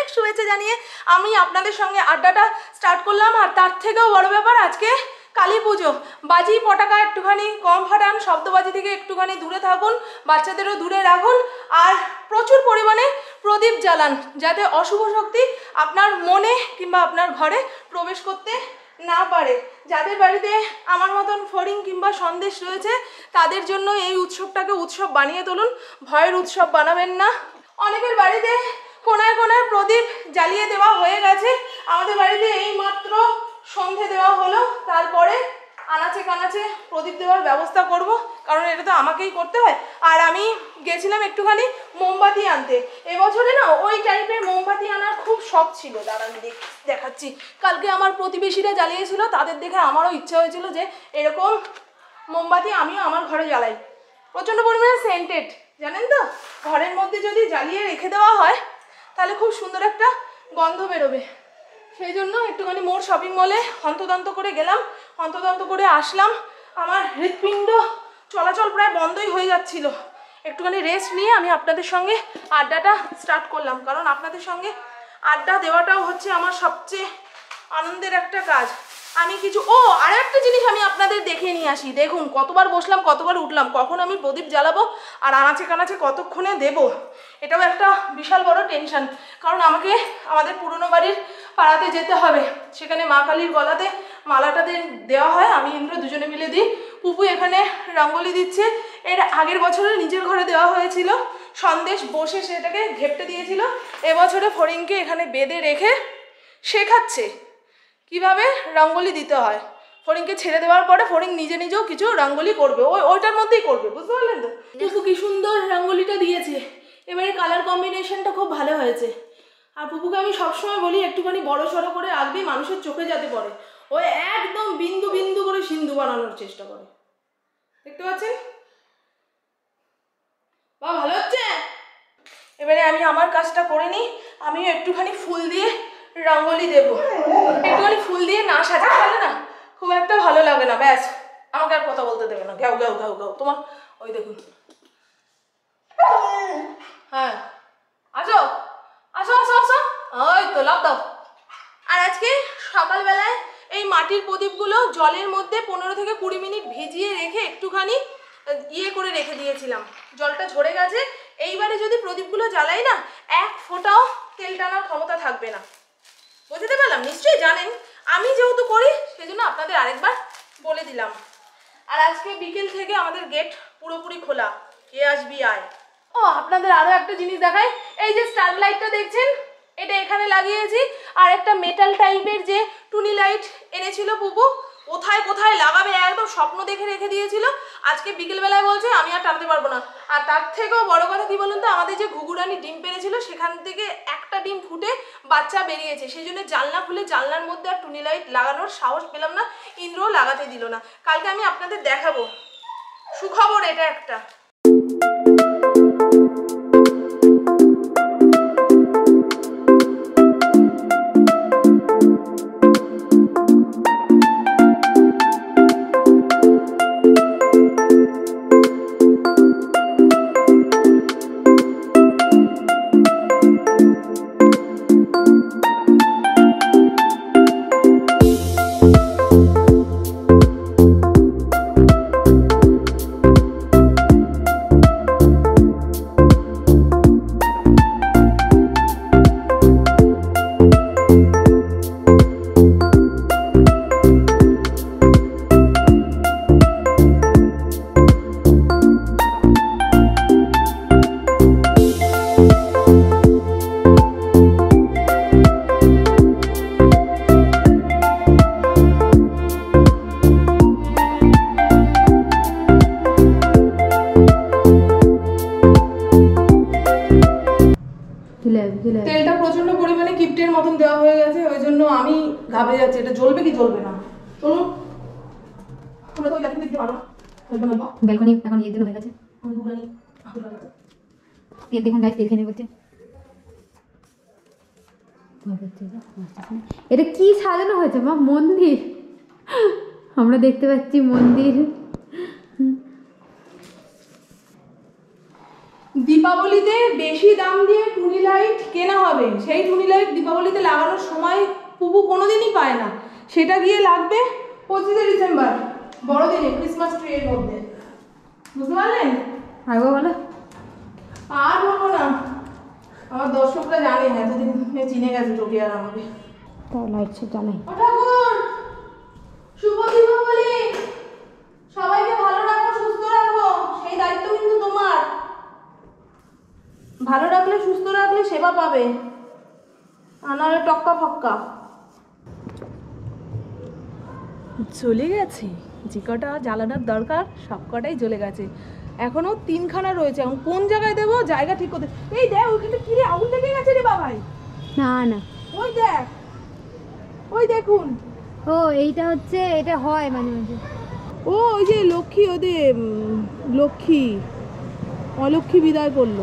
শুভেচ্ছা জানিয়ে আমি আপনাদের সঙ্গে আড্ডাটা স্টার্ট করলাম। আর তার থেকেও বড় ব্যাপার, আজকে কালী পুজো। বাজি পটাকা একটুখানি কম ফাটান, শব্দবাজি থেকে একটুখানি দূরে থাকুন, বাচ্চাদেরও দূরে রাখুন, আর প্রচুর পরিমাণে প্রদীপ জ্বালান, যাতে অশুভ শক্তি আপনার মনে কিংবা আপনার ঘরে প্রবেশ করতে না পারে। যাদের বাড়িতে আমার মতন ফড়িং কিংবা সন্দেশ রয়েছে তাদের জন্য এই উৎসবটাকে উৎসব বানিয়ে তুলুন, ভয়ের উৎসব বানাবেন না। অনেকের বাড়িতে কোনায় কোনায় প্রদীপ জ্বালিয়ে দেওয়া হয়ে গেছে, আমাদের বাড়িতে এই মাত্র সন্ধে দেওয়া হলো, তারপরে আনাচে কানাচে প্রদীপ দেওয়ার ব্যবস্থা করব, কারণ এটা তো আমাকেই করতে হয়। আর আমি গেছিলাম একটুখানি মোমবাতি আনতে। এবছরে না ওই টাইপের মোমবাতি আনার খুব শখ ছিল, দাঁড়ান দেখাচ্ছি। কালকে আমার প্রতিবেশীরা জ্বালিয়েছিল, তাদের দেখে আমারও ইচ্ছা হয়েছিল যে এরকম মোমবাতি আমিও আমার ঘরে জ্বালাই। প্রচণ্ড পরিমাণে সেন্টেড, জানেন তো, ঘরের মধ্যে যদি জ্বালিয়ে রেখে দেওয়া হয় তাহলে খুব সুন্দর একটা গন্ধ বেরোবে। সেই জন্য একটুখানি মোর শপিং মলে হন্তদন্ত করে গেলাম, হন্তদন্ত করে আসলাম। আমার হৃৎপিণ্ড চলাচল প্রায় বন্ধই হয়ে যাচ্ছিল। একটুখানি রেস্ট নিয়ে আমি আপনাদের সঙ্গে আড্ডাটা স্টার্ট করলাম, কারণ আপনাদের সঙ্গে আড্ডা দেওয়াটাও হচ্ছে আমার সবচেয়ে আনন্দের একটা কাজ। আমি কিছু আরও একটা জিনিস আমি আপনাদের দেখিয়ে নিয়ে আসি। দেখুন কতবার বসলাম, কতবার উঠলাম, কখন আমি প্রদীপ জ্বালাবো আর আনাচে কানাচে কতক্ষণে দেব, এটাও একটা বিশাল বড় টেনশন। কারণ আমাকে আমাদের পুরনো বাড়ির পাড়াতে যেতে হবে, সেখানে মা কালীর গলাতে মালাটা দেওয়া হয়, আমি ইন্দ্র দুজনে মিলে দিই। পুপু এখানে রঙ্গোলি দিচ্ছে, এর আগের বছরে নিজের ঘরে দেওয়া হয়েছিল, সন্দেশ বসে সেটাকে ঘেপটে দিয়েছিল। এবছরে ফড়িংকে এখানে বেঁধে রেখে শেখাচ্ছে কিভাবে রঙ্গোলি দিতে হয়। ফড়িংকে ছেড়ে দেওয়ার পরে ফড়িং নিজে নিজেও কিছু রঙ্গোলি করবে, ওইটার মধ্যেই করবে, বুঝতে পারলেন তো। পুপু কি সুন্দর রঙ্গোলিটা দিয়েছে, এবারে কালার কম্বিনেশনটা খুব ভালো হয়েছে। আর পুপুকে আমি সবসময় বলি একটুখানি বড় সড়ো করে আঁকবি, মানুষের চোখে যাতে পড়ে। ও একদম বিন্দু বিন্দু করে সিন্ধু বানানোর চেষ্টা করে, দেখতে পাচ্ছেন? বা ভালো হচ্ছে। এবারে আমি আমার কাজটা করে নিই, আমিও একটুখানি ফুল দিয়ে রঙ্গোলি দেবো। একটুখানি ফুল দিয়ে না সাজাতে পারলে না খুব একটা ভালো লাগে না। ব্যাস, আমাকে আর কথা বলতে দেবে না, ঘাউ ঘাউ ঘাউ ঘাউ। তোমার ওই দেখুন, হ্যাঁ আসো আসো আসো আসো, ওই তো লাভ দাও। আর আজকে সকালবেলায় এই মাটির প্রদীপগুলো জলের মধ্যে 15 থেকে 20 মিনিট ভিজিয়ে রেখে একটুখানি করে রেখে দিয়েছিলাম, জলটা ঝরে গেছে। এইবারে যদি প্রদীপগুলো জ্বালাই না, এক ফোঁটাও তেল টানার ক্ষমতা থাকবে না। বুঝতে পারলাম? নিশ্চয়ই জানেন, আমি যেহেতু করি সেজন্য আপনাদের আরেকবার বলে দিলাম। আর আজকে বিকেল থেকে আমাদের গেট পুরোপুরি খোলা, কে আসবি আয়। আপনাদের আরও একটা জিনিস দেখাই, এই যে স্টার লাইটটা দেখছেন, এটা এখানে লাগিয়েছি। আর একটা মেটাল টাইপের যে টুনি লাইট এনেছিল পুপু, কোথায় কোথায় লাগাবে একদম স্বপ্ন দেখে রেখে দিয়েছিল। আজকে বিকেলবেলায় বলছে আমি আর টানতে পারবো না। আর তার থেকেও বড় কথা কি বলুন তো, আমাদের যে ঘুঘুরানি ডিম পেড়েছিল সেখান থেকে একটা ডিম ফুটে বাচ্চা বেরিয়েছে, সেই জন্য জানলা খুলে জানলার মধ্যে আর টুনি লাইট লাগানোর সাহস পেলাম না, ইন্দ্রও লাগাতে দিল না। কালকে আমি আপনাদের দেখাবো, সুখবর এটা একটা। তেলটা প্রচন্ড পরিমাণে কিপ্টের মতন দেওয়া হয়ে গেছে, ওই জন্য আমি ঘাবড়ে যাচ্ছি এটা জ্বলবে কি জ্বলবে না। চলুন, আমরা তো ওই লাঠি দিতে পারবো না, ব্যালকনি এখন ইয়ে হয়ে গেছে। তেল দেখুন গাছ, তেল খেয়ে বলছে এটা কি সাজানো হয়েছে মা? মন্দির, আমরা দেখতে পাচ্ছি মন্দির। দীপাবলিতে বেশি দাম দিয়ে টুনি লাইট কেনা হবে, সেই টুনি লাইট দীপাবলিতে লাগানোর সময় পুপু কোনোদিনই পায় না, সেটা গিয়ে লাগবে 25শে ডিসেম্বর বড়দিনে ক্রিসমাস ট্রি এর মধ্যে, বুঝতে পারলেন? আরেকবার বলো। আর বলবো না, আমার দর্শকরা জানে এতদিন চিনে গেছে তোকে আর আমাকে। তাও লাইট সে জ্বালাই। ও ঠাকুর, শুভ দীপাবলি, সবাইকে ভালো রাখো, সুস্থ রাখো, সেই দায়িত্ব কিন্তু তোমার। ভালো রাখলে, সুস্থ রাখলে সেবা পাবে, আর নাহলে টক্কা ফক্কা। চলে গেছে, যে কটা জ্বালানোর দরকার সব কটাই জ্বলে গেছে, এখনো 3খানা রয়েছে। এখন কোন জায়গায় দেবো জায়গা ঠিক করতে। এই দেখ ওইখানে কি রে, আগুন লেগে গেছে রে বাবাই। না না, ওই দেখ, ওই দেখুন। ও এইটা হচ্ছে, এটা হয় মাঝে মাঝে। ও ওই যে লক্ষ্মী, ওদের লক্ষ্মী অলক্ষ্মী বিদায় করলো।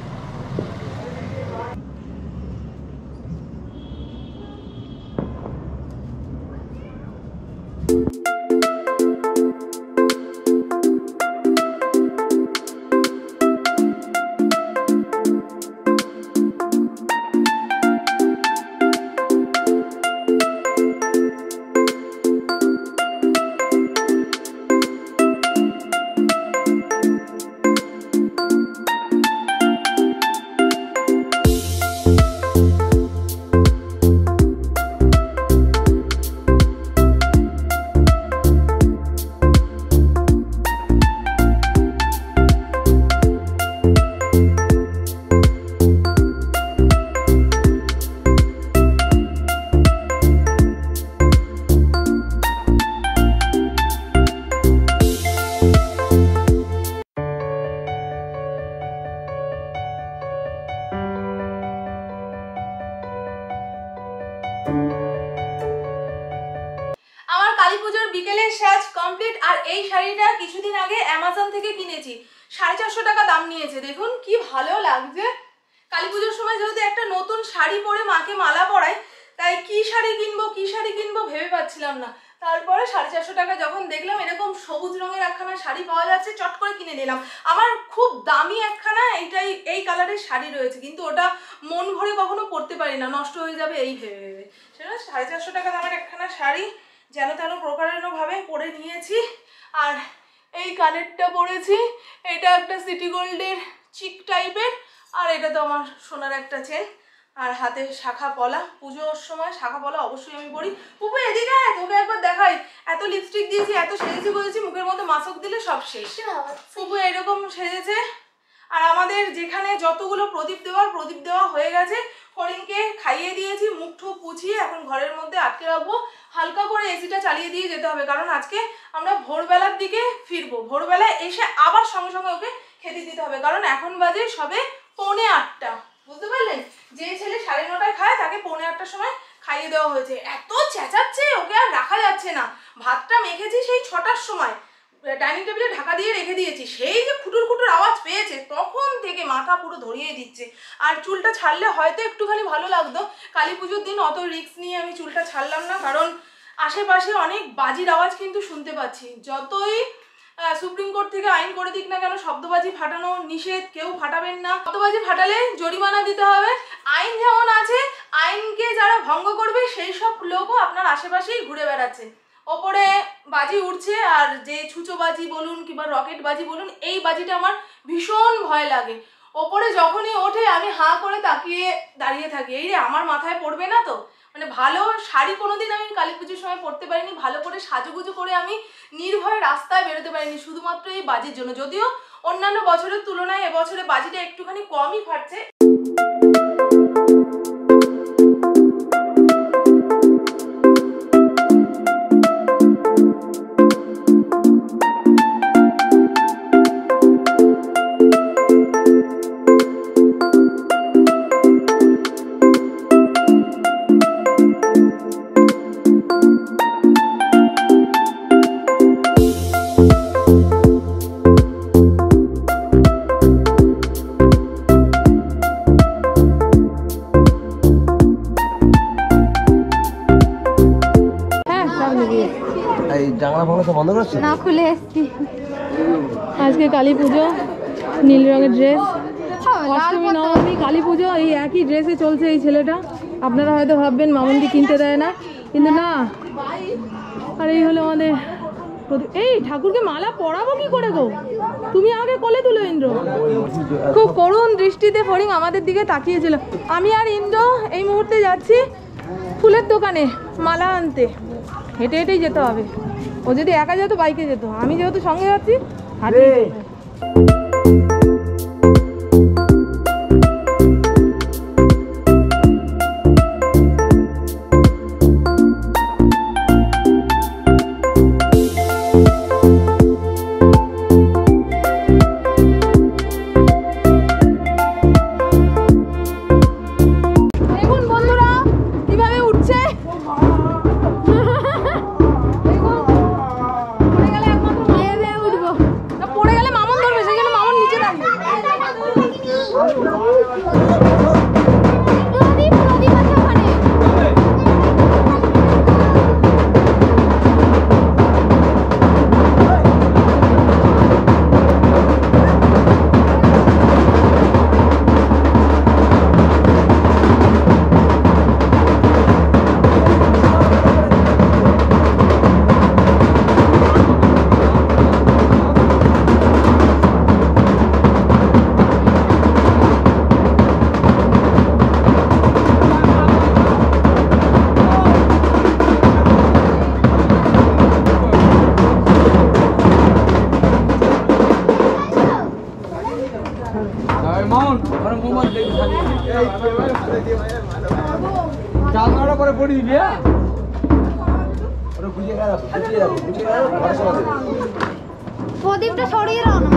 আমার কালী পুজোর বিকেলের সাজ কমপ্লিট। আর এই শাড়িটা কিছুদিন আগে অ্যামাজন থেকে কিনেছি, 450 টাকা দাম নিয়েছে। দেখুন কি ভালো লাগছে। কালী পুজোর সময় যেহেতু একটা নতুন শাড়ি পরে মাকে মালা পরাই, তাই কি শাড়ি কিনবো ভেবে পাচ্ছিলাম না। তারপরে 450 টাকা যখন দেখলাম এরকম সবুজ রঙের একখানা শাড়ি পাওয়া যাচ্ছে, চট করে কিনে নিলাম। আমার খুব দামি একখানা এই কালারের শাড়ি রয়েছে, কিন্তু ওটা মন ভরে কখনো পরতে পারি না, নষ্ট হয়ে যাবে এই ভেবে। সেটা 450 টাকা দামের একখানা শাড়ি যেন তেন প্রকারান্নভাবে পরে নিয়েছি। আর এই কানেরটা পরেছি, এটা একটা সিটি গোল্ডের চিক টাইপের, আর এটা তো আমার সোনার একটা চেন। আর হাতে শাখা পলা, পুজোর সময় শাখা পলা অবশ্যই আমি পরি। পুপু এদিকে আয়, তোকে একবার দেখাই। এত লিপস্টিক দিয়েছি, এত সেজেছি বলেছি, মুখের মধ্যে মাসক দিলে সব শেষ। পুপু এরকম সেজেছে। আর আমাদের যেখানে যতগুলো প্রদীপ দেওয়া হয়ে গেছে, হরিণকে খাইয়ে দিয়েছি, মুখ ঠুক পুছিয়ে এখন ঘরের মধ্যে আটকে রাখবো। হালকা করে এসিটা চালিয়ে দিয়ে যেতে হবে, কারণ আজকে আমরা ভোরবেলার দিকে ফিরবো। ভোরবেলায় এসে আবার সঙ্গে সঙ্গে ওকে খেতে দিতে হবে, কারণ এখন বাজে সবে 7:45, বুঝতে পারলেন? যে ছেলে 9:30 খায় তাকে 7:45 সময় খাইয়ে দেওয়া হয়েছে। এত চেঁচাচ্ছে, ওকে আর রাখা যাচ্ছে না। ভাতটা মেখেছি সেই 6টার সময়, ডাইনিং টেবিলে ঢাকা দিয়ে রেখে দিয়েছি। সেই যে খুটুর খুটুর আওয়াজ পেয়েছে, তখন থেকে মাথা পুরো ধরিয়ে দিচ্ছে। আর চুলটা ছাড়লে হয়তো একটুখানি ভালো লাগতো। কালী পুজোর দিন অত রিস্ক নিয়ে আমি চুলটা ছাড়লাম না, কারণ আশেপাশে অনেক বাজির আওয়াজ কিন্তু শুনতে পাচ্ছি। যতই সুপ্রিম কোর্ট থেকে আইন করে দিক না কেন, শব্দবাজি ফাটানো নিষেধ, কেউ ফাটাবেন না। শব্দবাজি ফাটালে জরিমানা দিতে হবে। আইন যেমন আছে, আইনকে যারা ভঙ্গ করবে সেই সব লোকও আপনার আশেপাশেই ঘুরে বেড়াচ্ছে। ওপরে বাজি উঠছে, আর যে ছুঁচো বাজি বলুন কিংবা রকেট বাজি বলুন, এই বাজিটা আমার ভীষণ ভয় লাগে। ওপরে যখনই ওঠে আমি হাঁ করে তাকিয়ে দাঁড়িয়ে থাকি, এই রে আমার মাথায় পড়বে না তো। মানে ভালো শাড়ি কোনোদিন আমি কালী পুজোর সময় পরতে পারিনি, ভালো করে সাজুগুজু করে আমি নির্ভয়ে রাস্তায় বেরোতে পারিনি, শুধুমাত্র এই বাজির জন্য। যদিও অন্যান্য বছরের তুলনায় এবছরে বাজিটা একটুখানি কমই ফাটছে। জানলা ফাংলা সব বন্ধ করছো? না, খুলে এসছি। আজকে কালী পুজো, নীল রঙের ড্রেস। অষ্টমী নবমী কালী পুজো এই একই ড্রেসে চলছে এই ছেলেটা। আপনারা হয়তো ভাববেন মামুনকে কিনতে দেয় না, কিন্তু না। আর এই হলো আমাদের এই ঠাকুরকে মালা পরাবো কি করে গো? তুমি আগে কোলে তুলো ইন্দ্র। খুব করুণ দৃষ্টিতে ফড়িং আমাদের দিকে তাকিয়েছিল। আমি আর ইন্দ্র এই মুহূর্তে যাচ্ছি ফুলের দোকানে মালা আনতে। হেঁটে হেঁটেই যেতে হবে। ও যদি একা যেত বাইকে যেত, আমি যেহেতু সঙ্গে যাচ্ছি হাঁটে। প্রদীপটা সরিয়ে দাও না।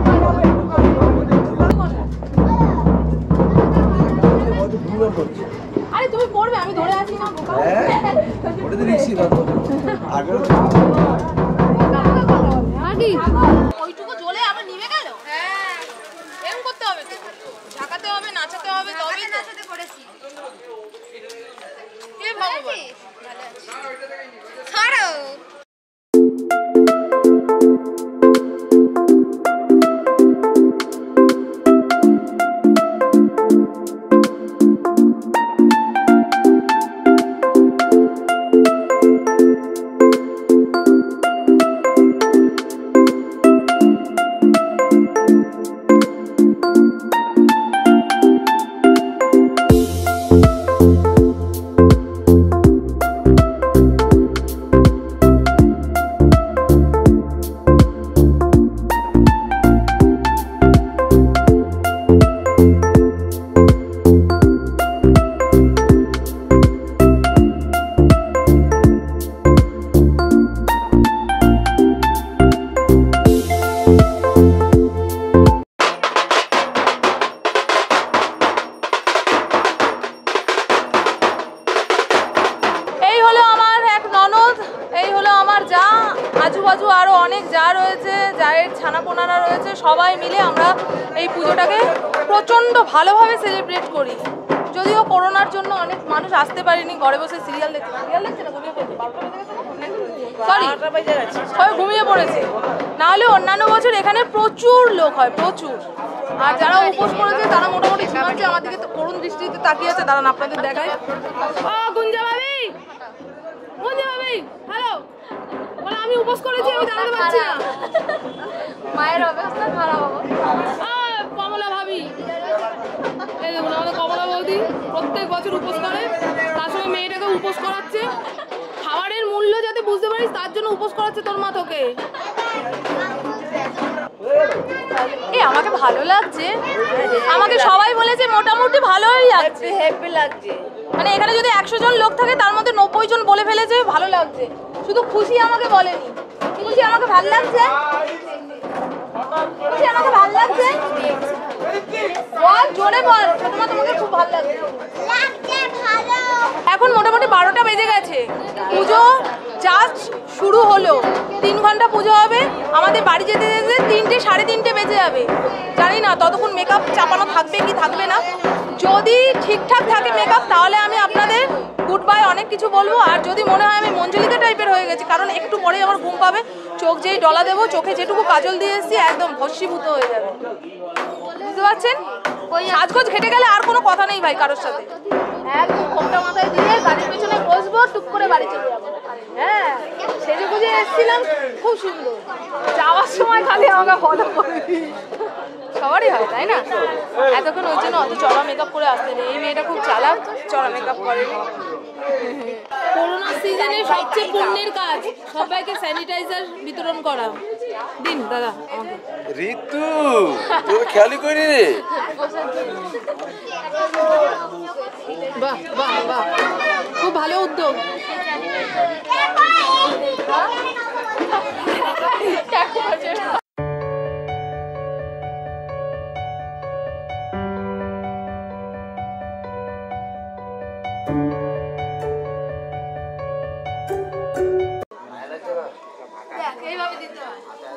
আরে তুমি পড়বে, আমি ধরে আছি না। ওইটুকু জ্বলে আবার নিভে গেল। হ্যাঁ, এম করতে হবে তো, ঝাঁকাতে হবে, নাচাতে হবে, তবেই নাচাতে করেছি। কে ভগবান, ভালো আছি। ছাড়ো। আজুবাজু আরও অনেক যা রয়েছে, যায়ের ছানাপোনারা রয়েছে, সবাই মিলে আমরা এই পুজোটাকে প্রচণ্ড ভালোভাবে সেলিব্রেট করি। যদিও করোনার জন্য অনেক মানুষ আসতে পারেনি, ঘরে বসে সিরিয়াল দেখছে না, ঘুমিয়ে পড়ছে, সরি সবাই ঘুমিয়ে পড়েছে। নাহলে অন্যান্য বছর এখানে প্রচুর লোক হয়, প্রচুর। আর যারা উপোস করেছে তারা মোটামুটি ঘুমাচ্ছে, আমার দিকে করুণ দৃষ্টিতে তাকিয়ে আছে। দাঁড়ান আপনাদের দেখায়। ও গুঞ্জা ভাবি, গুঞ্জা ভাবি, হ্যালো। বলে আমি উপোস করেছি, আমি দাঁড়াতে পারছি না। মায়ের অবস্থা খারাপ হবে। কমলা ভাবি, এই দেখুন আমাদের কমলা বৌদি প্রত্যেক বছর উপোস করে, তার সঙ্গে মেয়েটাকে উপোস করাচ্ছে। খাবারের মূল্য যাতে বুঝতে পারিস তার জন্য উপোস করাচ্ছে তোর মা তোকে। এই আমাকে ভালো লাগছে, আমাকে সবাই বলেছে মোটামুটি ভালোই লাগছে, হ্যাপি লাগছে। মানে এখানে যদি 100 জন লোক থাকে তার মধ্যে 90 জন বলে ফেলেছে ভালো লাগছে, শুধু খুশি আমাকে বলেনি। খুশি আমাকে ভালো লাগছে, খুশি আমাকে ভালো লাগছে, বল জোরে বল, ছোটমা তোমাকে খুব ভালো লাগছে। এখন মোটামুটি 12টা বেজে গেছে, পুজো জাস্ট শুরু হলো। 3 ঘন্টা পুজো হবে, আমাদের বাড়ি যেতে যেতে 3টে সাড়ে 3টে বেজে যাবে। জানি না ততক্ষণ মেকআপ চাপানো থাকবে কি থাকবে না। যদি ঠিকঠাক থাকে মেকআপ তাহলে আমি আপনাদের গুড বাই অনেক কিছু বলবো। আর যদি মনে হয় আমি মঞ্জুলিকা টাইপের হয়ে গেছি, কারণ একটু পরেই আমার ঘুম পাবে, চোখ যেই ডলা দেবো, চোখে যেটুকু কাজল দিয়ে এসেছি একদম ভস্মীভূত হয়ে যাবে, বুঝতে বুঝতে পারছেন? সাজগোজ ঘেটে গেলে আর কোনো কথা নেই ভাই কারোর সাথে। একদম ঘোমটা মাথায় দিয়ে গাড়ির পেছনে বসবো, টুক করে বাড়ি চলে যাবো। হ্যাঁ, সেজে গুজে এসেছিলাম, খুব সুন্দর। যাওয়ার সময় খালি আমাকে ফলো করবি। সবারই হয় তাই না? এতক্ষণ ওই জন্য অত চড়া মেকআপ করে আসতে নেই। এই মেয়েটা খুব চালাক, চড়া মেকআপ করে। করোনা সিজনে সবচেয়ে পুণ্যের কাজ সবাইকে স্যানিটাইজার বিতরণ করা। দিন দাদা আমাকে। ঋতু তোর খেয়ালই করি রে। বাহ বাহ বাহ, খুব ভালো উদ্যোগ। এইভাবে দিতে হয়,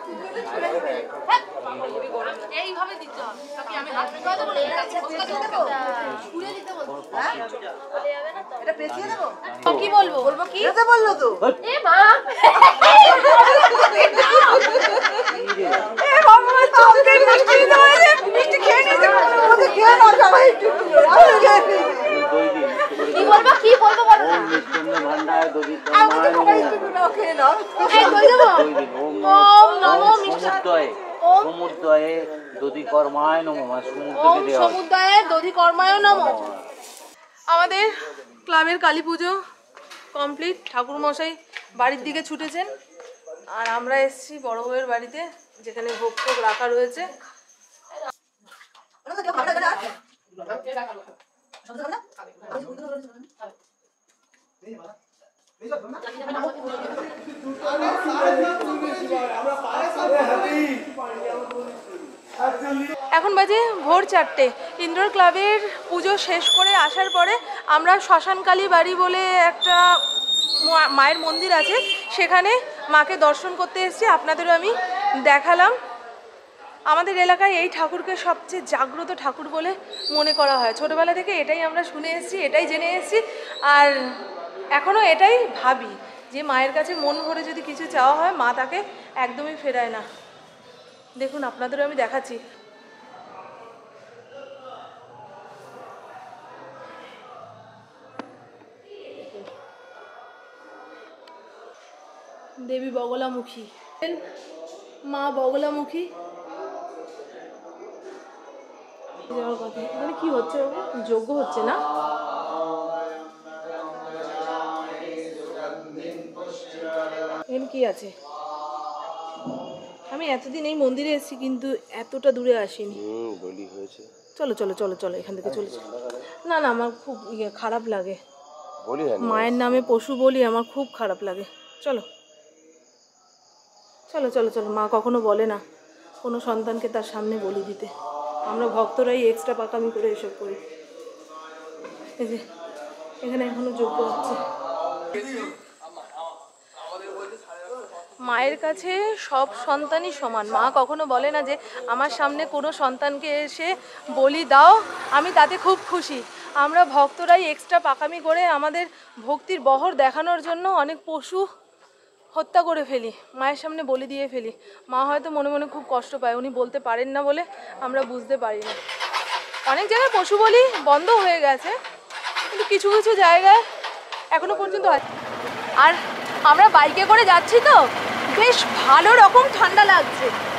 এইভাবে দিতে হবে। আমি হাত কি বলবো? বলবো কি বললো তো? এ মা, এ বাবা তোকে মিষ্টি দিতে মিষ্টি খেয়ে নিতে আমাকে খেয়ে না সবাই একটু কি বলবো কি বলবো বলো না। ভান্ডার দধি আমি তো সবাই একটু খেয়ে নাও। এই কই দেবো? ওম নমো সমুদ্রয়ে সমুদ্রয়ে দধি কর্মায় নমঃ। সমুদ্রকে দেওয়া হয়। সমুদ্রয়ে দধি কর্মায় নমঃ। আমাদের ক্লাবের কালী পুজো কমপ্লিট। ঠাকুর মশাই বাড়ির দিকে ছুটেছেন আর আমরা এসেছি বড় বউয়ের বাড়িতে, যেখানে ভোগ টোগ রাখা রয়েছে। এখন বাজে ভোর 4টে। ইন্দ্র ক্লাবের পুজো শেষ করে আসার পরে আমরা শ্মশানকালী বাড়ি বলে একটা মায়ের মন্দির আছে, সেখানে মাকে দর্শন করতে এসেছি। আপনাদেরও আমি দেখালাম। আমাদের এলাকায় এই ঠাকুরকে সবচেয়ে জাগ্রত ঠাকুর বলে মনে করা হয়। ছোটোবেলা থেকে এটাই আমরা শুনে এসেছি, এটাই জেনে এসেছি, আর এখনও এটাই ভাবি যে মায়ের কাছে মন ভরে যদি কিছু চাওয়া হয় মা তাকে একদমই ফেরায় না। দেখুন আপনাদেরও আমি দেখাচ্ছি। দেবী বগলামুখী, মা বগলামুখী। যাওয়ার কথা এখানে কি হচ্ছে? যজ্ঞ হচ্ছে না? এখানে কি আছে? আমি এতদিন এই মন্দিরে এসেছি কিন্তু এতটা দূরে আসিনি। বলি হয়েছে। চলো চলো চলো চলো, এখান থেকে চলে চলো। না না, আমার খুব খারাপ লাগে। বলি মায়ের নামে পশু বলি, আমার খুব খারাপ লাগে। চলো চলো চলো চলো। মা কখনো বলে না কোনো সন্তানকে তার সামনে বলি দিতে। আমরা ভক্তরাই এক্সট্রা পাকামি করে এসব করি। এই যে এখানে এখনো যোগ্য হচ্ছে। মায়ের কাছে সব সন্তানই সমান। মা কখনো বলে না যে আমার সামনে কোনো সন্তানকে এসে বলি দাও, আমি তাতে খুব খুশি। আমরা ভক্তরাই এক্সট্রা পাকামি করে আমাদের ভক্তির বহর দেখানোর জন্য অনেক পশু হত্যা করে ফেলি, মায়ের সামনে বলি দিয়ে ফেলি। মা হয়তো মনে মনে খুব কষ্ট পায়, উনি বলতে পারেন না বলে আমরা বুঝতে পারি না। অনেক জায়গায় পশু বলি বন্ধ হয়ে গেছে, কিন্তু কিছু কিছু জায়গায় এখনো পর্যন্ত হয়। আর আমরা বাইকে করে যাচ্ছি তো বেশ ভালো রকম ঠান্ডা লাগছে।